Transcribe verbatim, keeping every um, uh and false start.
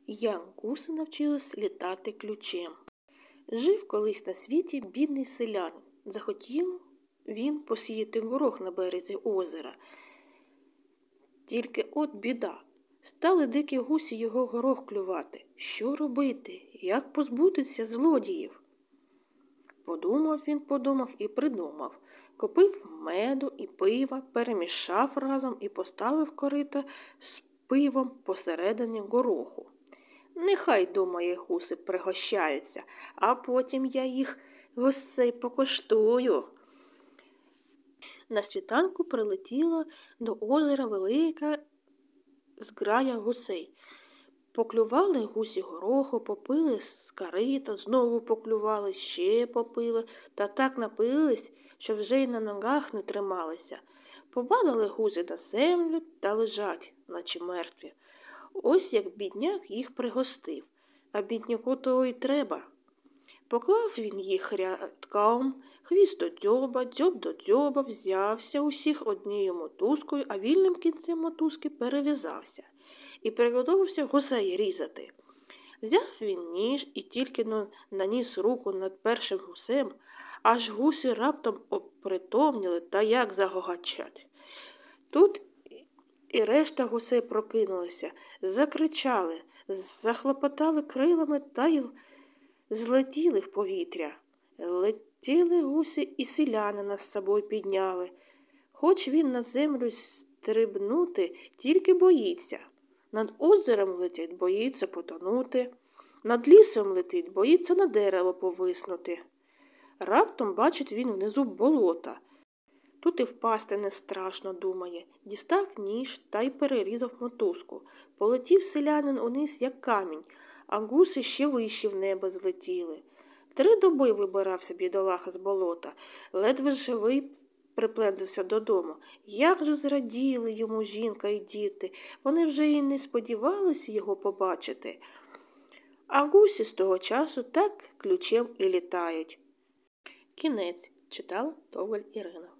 Як гуси навчились літати ключем. Жив колись на світі бідний селянин. Захотів він посіяти горох на березі озера. Тільки от біда. Стали дикі гусі його горох клювати. Що робити? Як позбутися злодіїв? Подумав він, подумав і придумав. Купив меду і пива, перемішав разом і поставив корито з пивом посередині гороху. Нехай, думає, гуси пригощаються, а потім я їх гусей покуштую. На світанку прилетіла до озера велика зграя гусей. Поклювали гусі гороху, попили з корита, знову поклювали, ще попили, та так напились, що вже й на ногах не трималися. Побадали гуси на землю та лежать, наче мертві. Ось як бідняк їх пригостив, а бідняку того й треба. Поклав він їх рядком, хвіст до дзьоба, дзьоб до дзьоба, взявся усіх однією мотузкою, а вільним кінцем мотузки перев'язався і приготувався гусей різати. Взяв він ніж і тільки наніс руку над першим гусем, аж гуси раптом опритомніли та як загогачать. Тут і решта гусей прокинулися, закричали, захлопотали крилами та й злетіли в повітря. Летіли гуси і селянина з собою підняли. Хоч він на землю стрибнути, тільки боїться. Над озером летить, боїться потонути. Над лісом летить, боїться на дерево повиснути. Раптом бачить він внизу болота. Тут і впасти не страшно, думає. Дістав ніж та й перерізав мотузку. Полетів селянин униз, як камінь, а гуси ще вище в небо злетіли. Три доби вибирався бідолаха з болота, ледве живий приплентався додому. Як же зраділи йому жінка і діти, вони вже й не сподівалися його побачити. А гусі з того часу так ключем і літають. Кінець. Читала Тоголь Ірина.